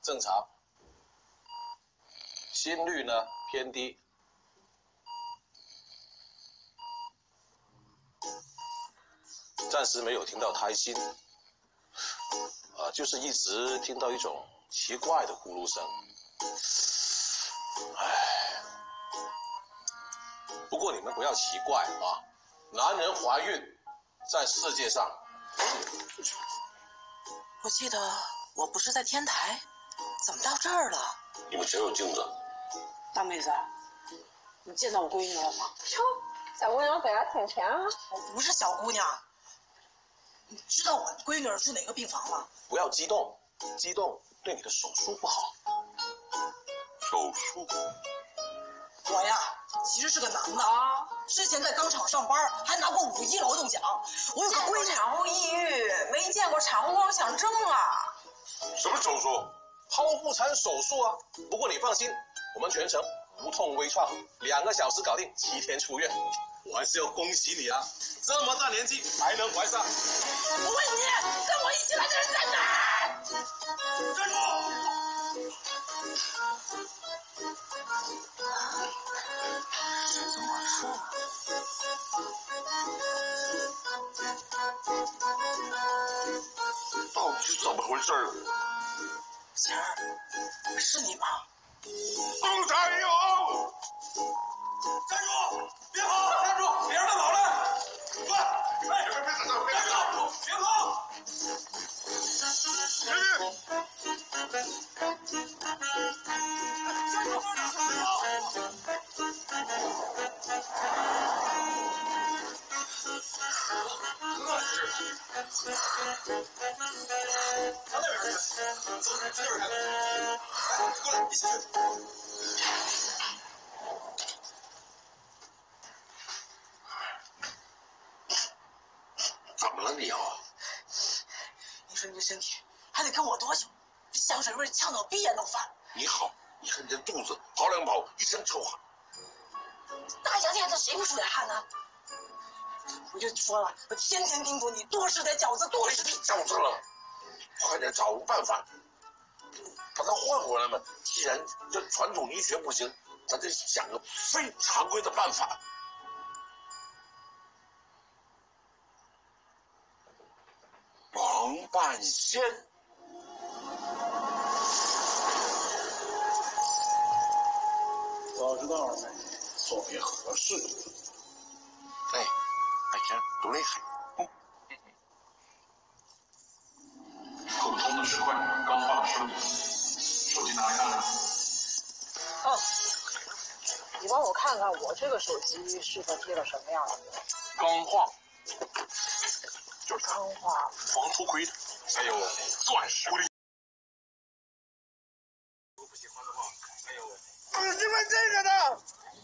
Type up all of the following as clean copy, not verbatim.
正常。心率呢偏低。暂时没有听到胎心。就是一直听到一种奇怪的呼噜声。唉，不过你们不要奇怪啊，男人怀孕在世界上。 我记得我不是在天台，怎么到这儿了？ 你们谁有镜子？ 大妹子，你见到我闺女了吗？ 哟，小姑娘本来挺甜啊。 我不是小姑娘。你知道我闺女住哪个病房吗？ 不要激动，激动对你的手术不好。手术？ 我呀，其实是个男的啊，之前在钢厂上班，还拿过5亿劳动奖。我有个闺女产后抑郁，没见过产后妄想症啊。 什么手术？剖腹产手术啊！不过你放心，我们全程无痛微创，2个小时搞定，7天出院。我还是要恭喜你啊，这么大年纪还能怀上。 我问你，跟我一起来的人在哪？ 站住！ 怎么说？ 到底是怎么回事？ 晴儿，是你吗？ 杜长勇！站住！别跑！站住！别让他跑了！快！别打仗！别跑！别跑！前面！朝那边去，走，去那边看。来，过来，一起去。怎么了你啊？ 你说你这身体还得跟我多久？这香水味呛得我鼻炎都犯。 你好，你看你这肚子，跑2跑，一身臭汗。 大夏天的谁不出点汗呢？我就说了，我天天叮嘱你多吃点饺子，多吃点。 饺子了，快点找个办法，把它换回来嘛。既然这传统医学不行，咱得想个非常规的办法。王半仙， 早知道呢，做也合适。 哎，行，多厉害！ 普通的10块，钢化15。手机拿来看看。 哦，你帮我看看我这个手机适合贴个什么样的？ 钢化， 就是钢化， 防头盔的，还有钻石玻璃。如果不喜欢的话，还有。 不是问这个的。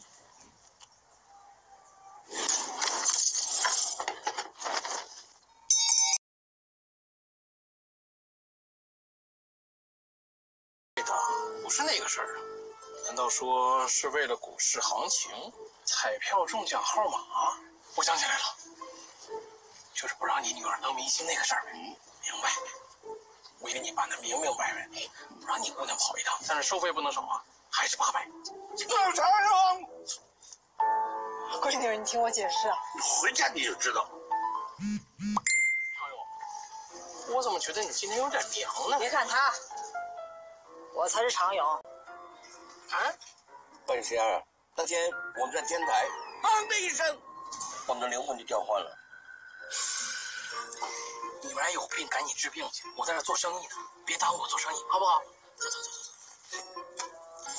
不是那个事儿啊？难道说是为了股市行情、彩票中奖号码？我想起来了，就是不让你女儿当明星那个事儿。明白。我给你办的明明白白，不让你姑娘跑一趟，但是收费不能少啊，还是800。 杜长勇， 闺女，你听我解释啊。 回家你就知道。 常勇，我怎么觉得你今天有点凉呢？ 别看他，我才是常勇。 啊？ 半仙儿，那天我们在天台，砰的一声，我们的灵魂就调换了。 你们俩有病，赶紧治病去！我在这做生意呢，别耽误我做生意，好不好？走走走走走。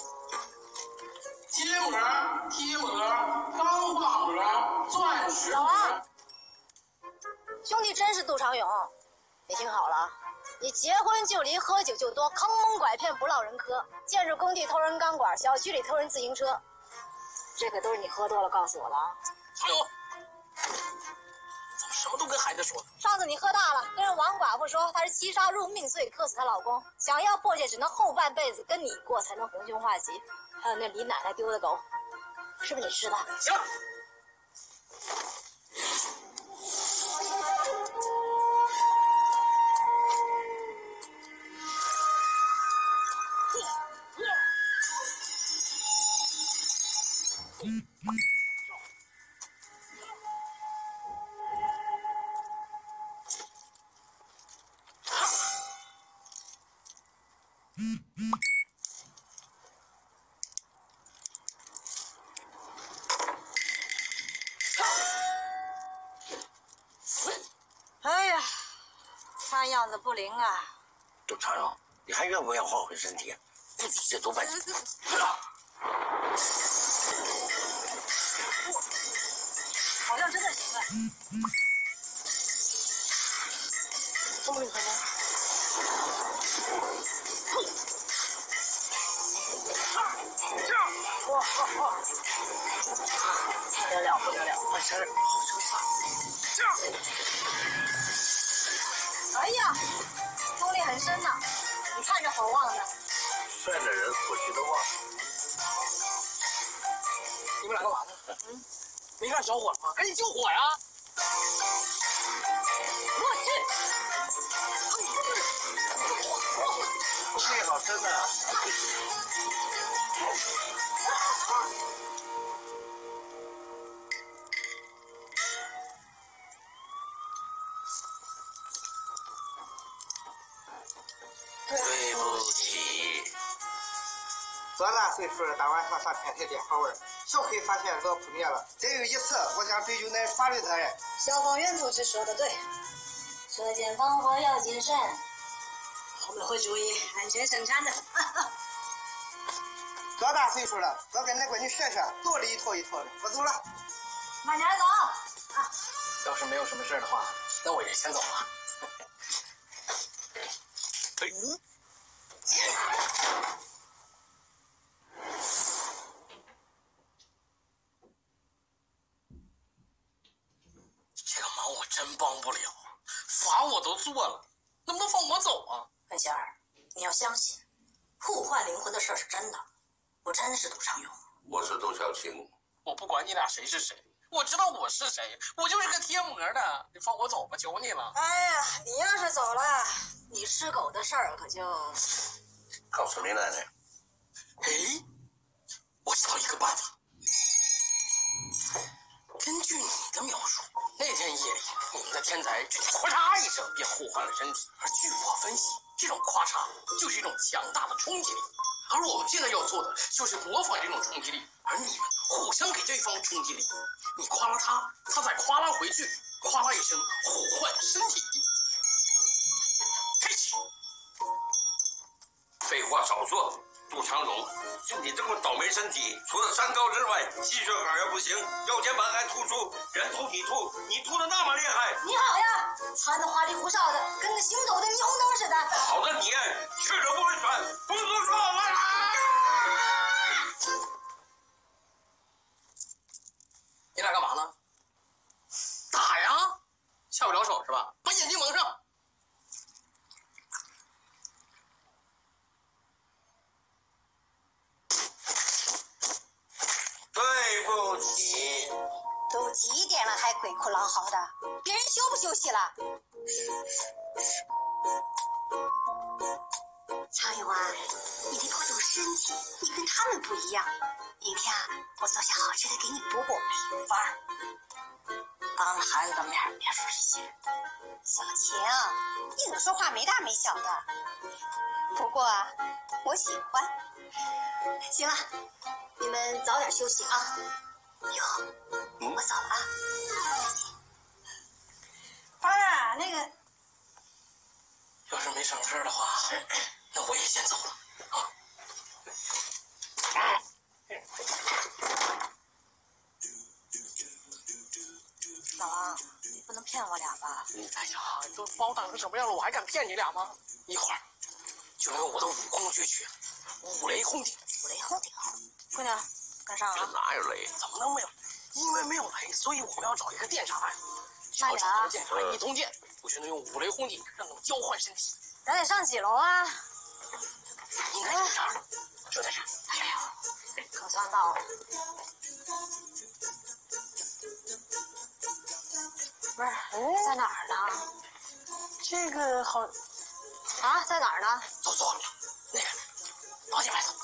贴膜、贴膜、钢化膜、钻石。 老王，兄弟真是杜长勇，你听好了，你结婚就离，喝酒就多，坑蒙拐骗不落人科，建筑工地偷人钢管，小区里偷人自行车，这可都是你喝多了告诉我的啊！ 常勇，怎么什么都跟孩子说？ 上次你喝大了，跟人王寡妇说她是7杀入命罪，克死她老公，想要破戒只能后半辈子跟你过才能逢凶化吉。还有那李奶奶丢的狗，是不是你吃的？ 行。 哎呀，看样子不灵啊！ 杜长荣，你还愿不愿换回身体？不许借多半斤。 好像真的行了。 这么厉害吗？哇！不得了，不得了！换身，好生杀！ 哎呀，功力很深呐！你看这火旺的。 帅的人火气都旺。 你们俩干嘛呢？没看着火了吗？赶紧救火呀！ 我去！ 气好深呐！对不起。 多大岁数了，打完上天台点花味儿，小黑发现老扑灭了。再有一次，我想追究那法律责任。 消防员同志说的对，射箭防火要谨慎，我们会注意安全生产的。 多大岁数了，我跟那闺女学学，多了一套一套的。我走了， 慢点走。 要是没有什么事的话，那我也先走了。这个忙我真帮不了，罚我都做了，能不能放我走啊？ 文仙儿，你要相信，互换灵魂的事是真的，我真是杜长勇。 我是杜小青。 我不管你俩谁是谁，我知道我是谁，我就是个贴膜的，你放我走吧，求你了。 哎呀，你要是走了，你吃狗的事儿可就…… 告诉林奶奶， 哎，我知道一个办法。根据你的描述，那天夜里你们的天才就咔嚓一声便互换了身体，而据我分析，这种咔嚓就是一种强大的冲击力。而我们现在要做的就是模仿这种冲击力，而你们互相给对方冲击力，你夸拉他，他再夸拉回去，夸拉一声互换身体。开始。 废话少说，杜长荣，就你这么倒霉身体，除了三高之外，吸血管也不行，腰间盘还突出，人吐你吐，你吐的那么厉害。 你好呀，穿的花里胡哨的，跟个行走的猕猴桃似的。 好的你，去了不会喘，不能说我啦。 你俩干嘛呢？打呀！下不了手是吧？把眼睛蒙上。 对不起。 都几点了还鬼哭狼嚎的，别人休不休息了？长勇啊，你得保重身体，你跟他们不一样。明天啊，我做些好吃的给你补补。芳儿，当着孩子的面别说这些。小晴，你怎么说话没大没小的？不过啊，我喜欢。行了，你们早点休息啊。以后我走了啊。芳儿，那个， 要是没省事的话，那我也先走了啊。 老王，你不能骗我俩吧？ 哎呀，都把我打成什么样了，我还敢骗你俩吗？一会儿就用我的武功绝学五雷轰顶。 五雷轰顶，姑娘跟上这啊！ 哪有雷？ 怎么能没有？因为没有雷，所以我们要找一个电闸。只慢点啊要找到电闸一通电，我就能用五雷轰顶让他们交换身体。 咱得上几楼啊？ 应该就这儿，就在这儿。 哎呦，可算到了。不是，在哪儿呢？ 这个好， 啊，在哪儿呢？ 走错了，那个往前面走。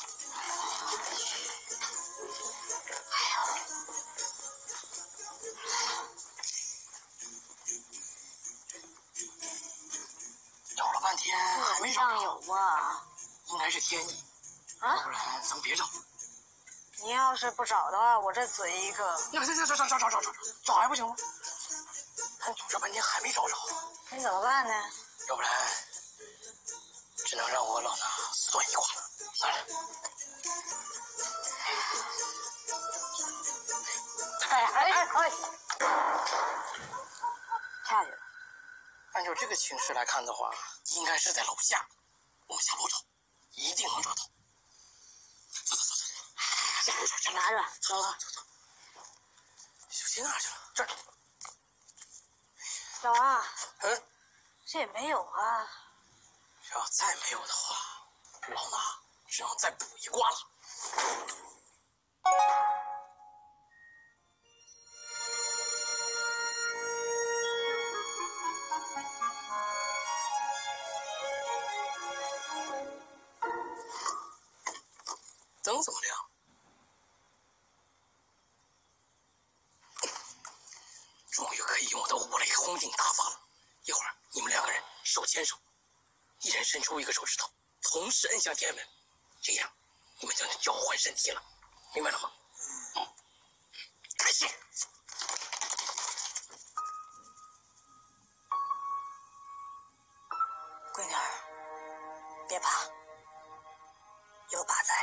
找了半天还没找上着， 有啊。 应该是天意， 啊？ 要不然咱们别找。 你要是不找的话，我这嘴一个。 找还不行吗？看你这半天还没找着， 你怎么办呢？ 要不然只能让我老衲算一卦了。算了。哎！ 下去了。 按照这个形势来看的话，应该是在楼下。我们下楼找，一定能找到。走。下楼找， 拿着，走了。 小金哪儿去了？这儿。 老王， 这也没有啊。 要再没有的话，老衲只能再补一卦了。灯怎么亮？终于可以用我的五雷轰顶大法了。一会儿你们两个人手牵手，一人伸出一个手指头，同时摁向天门，这样你们就能交换身体了，明白了吗？开始。 闺女儿，别怕，有爸在。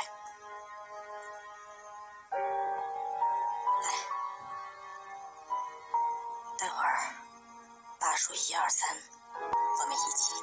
来，待会儿爸数1、2、3，我们一起。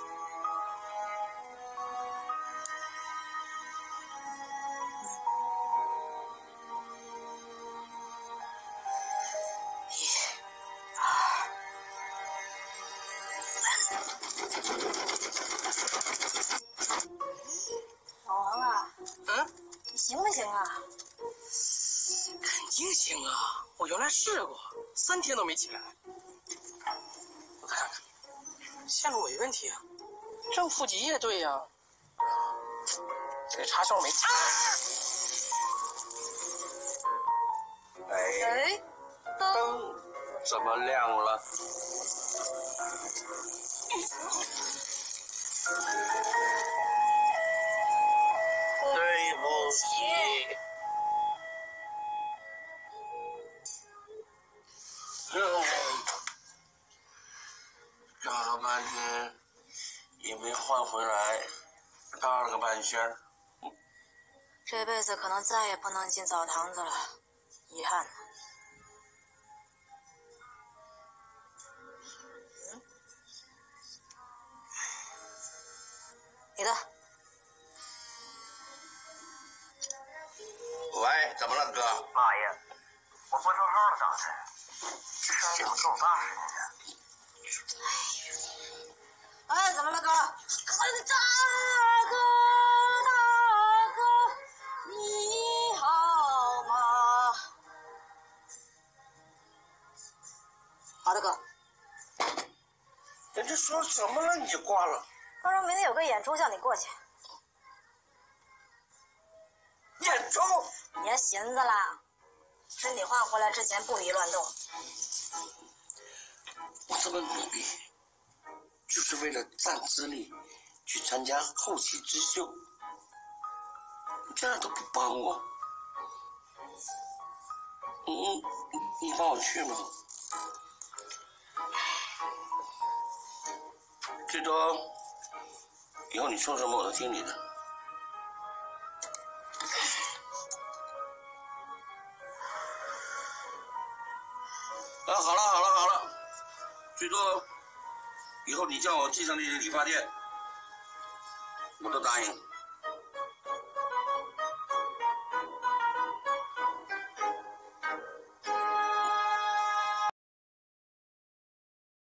老王啊，你行不行啊？ 肯定行啊！我原来试过，3天都没起来。我看看，线路没问题啊，正负极也对呀。这个插销没插。 哎，灯怎么亮了？对不起。找了半天也没换回来，搭了个半仙儿。 这辈子可能再也不能进澡堂子了，遗憾呢。你的。 喂，怎么了，哥？ 妈呀，我不成号了咋的？这事儿怎么跟我爸似的？ 哎，怎么了，哥？大哥，你好吗？好的，哥。 人家说什么了？你就挂了？ 他说明天有个演出，叫你过去。 演出？ 别寻思了，身体换回来之前不宜乱动。 我这么努力，就是为了攒资历去参加后起之秀，你这样都不帮我，你帮我去吗？最多以后你说什么我都听你的。啊，好了，最多以后你叫我记上那理发店，我都答应。